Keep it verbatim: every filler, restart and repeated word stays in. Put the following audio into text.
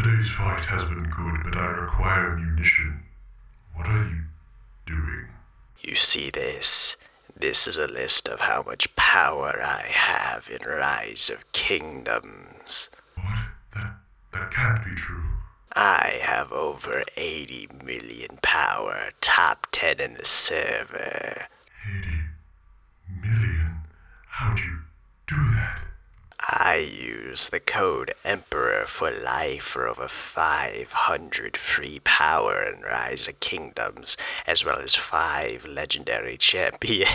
Today's fight has been good, but I require munition. What are you doing? You see this? This is a list of how much power I have in Rise of Kingdoms. What? That, that can't be true. I have over eighty million power, top ten in the server. eighty million? How'd you do that? I use the code Emperor for life for over five hundred free power in Rise of Kingdoms, as well as five legendary champions.